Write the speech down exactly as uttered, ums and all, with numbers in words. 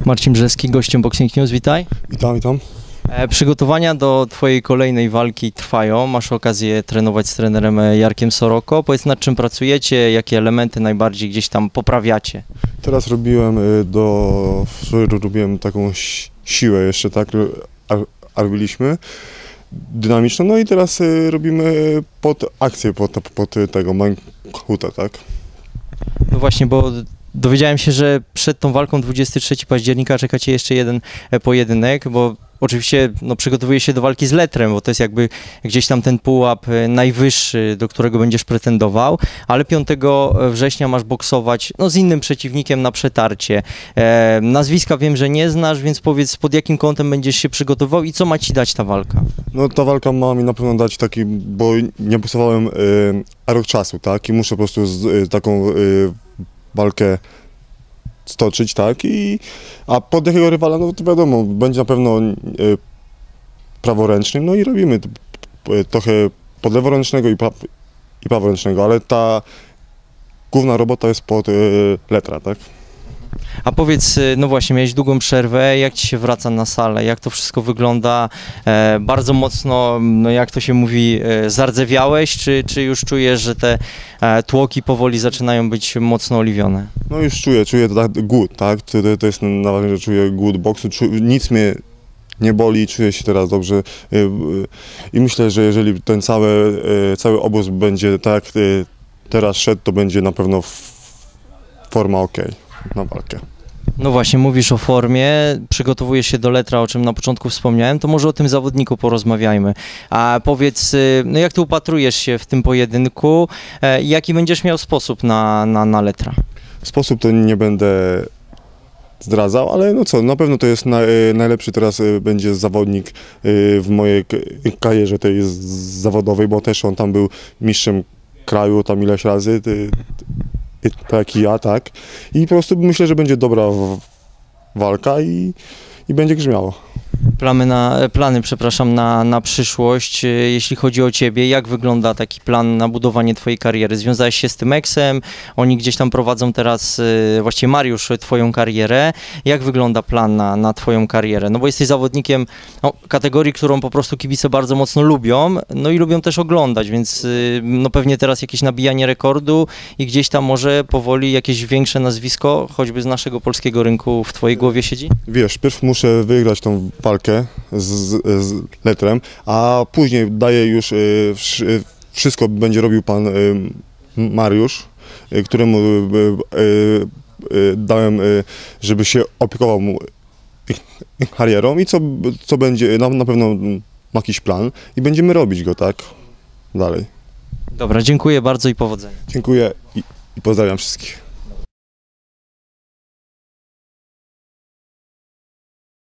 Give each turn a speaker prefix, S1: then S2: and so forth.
S1: Marcin Brzeski, gościem Boxing News, witaj.
S2: Witam, witam.
S1: E, przygotowania do twojej kolejnej walki trwają, masz okazję trenować z trenerem Jarkiem Soroko. Powiedz, nad czym pracujecie, jakie elementy najbardziej gdzieś tam poprawiacie?
S2: Teraz robiłem do... robiłem taką siłę jeszcze, tak, a robiliśmy dynamiczną, no i teraz robimy pod akcję, pod, pod tego Manhuta, tak.
S1: No właśnie, bo dowiedziałem się, że przed tą walką dwudziestego trzeciego października czekacie jeszcze jeden pojedynek, bo oczywiście no, przygotowuje się do walki z Letrem, bo to jest jakby gdzieś tam ten pułap najwyższy, do którego będziesz pretendował, ale piątego września masz boksować no, z innym przeciwnikiem na przetarcie. E, nazwiska wiem, że nie znasz, więc powiedz, pod jakim kątem będziesz się przygotował i co ma ci dać ta walka?
S2: No ta walka ma mi na pewno dać taki, bo nie boksowałem y, rok czasu, tak, i muszę po prostu z, y, taką y, walkę stoczyć, tak, i a pod jakiego rywala, no to wiadomo, będzie na pewno y, praworęcznym, no i robimy y, trochę pod leworęcznego i, pra, i praworęcznego, ale ta główna robota jest pod y, Letra, tak.
S1: A powiedz, no właśnie, miałeś długą przerwę, jak ci się wraca na salę, jak to wszystko wygląda? E, bardzo mocno, no jak to się mówi, e, zardzewiałeś, czy, czy już czujesz, że te e, tłoki powoli zaczynają być mocno oliwione?
S2: No już czuję, czuję to tak, głód, tak, to, to jest najważniejsze, że czuję głód boksu, czu, nic mnie nie boli, czuję się teraz dobrze y, y, i myślę, że jeżeli ten cały, y, cały obóz będzie tak jak y, teraz szedł, to będzie na pewno forma ok na walkę.
S1: No właśnie, mówisz o formie, przygotowujesz się do Letra, o czym na początku wspomniałem, to może o tym zawodniku porozmawiajmy. A powiedz, no jak ty upatrujesz się w tym pojedynku i jaki będziesz miał sposób na, na, na Letra?
S2: Sposób to nie będę zdradzał, ale no co, na pewno to jest na, najlepszy teraz będzie zawodnik w mojej karierze tej zawodowej, bo też on tam był mistrzem kraju tam ileś razy, tak jak i ja, tak. I po prostu myślę, że będzie dobra walka i, i będzie grzmiało.
S1: Plany, na, plany przepraszam, na, na przyszłość, jeśli chodzi o ciebie, jak wygląda taki plan na budowanie twojej kariery? Związałeś się z tym Eksem, oni gdzieś tam prowadzą teraz, właściwie Mariusz, twoją karierę. Jak wygląda plan na, na twoją karierę? No bo jesteś zawodnikiem no, kategorii, którą po prostu kibice bardzo mocno lubią, no i lubią też oglądać, więc no pewnie teraz jakieś nabijanie rekordu i gdzieś tam może powoli jakieś większe nazwisko, choćby z naszego polskiego rynku, w twojej głowie siedzi?
S2: Wiesz, pierw muszę wygrać tą walkę z, z Letrem, a później daje już y, wszystko będzie robił pan y, Mariusz, y, któremu y, y, y, dałem, y, żeby się opiekował mu y, karierą i co, co będzie, na, na pewno ma jakiś plan i będziemy robić go, tak, dalej.
S1: Dobra, dziękuję bardzo i powodzenia.
S2: Dziękuję i, i pozdrawiam wszystkich.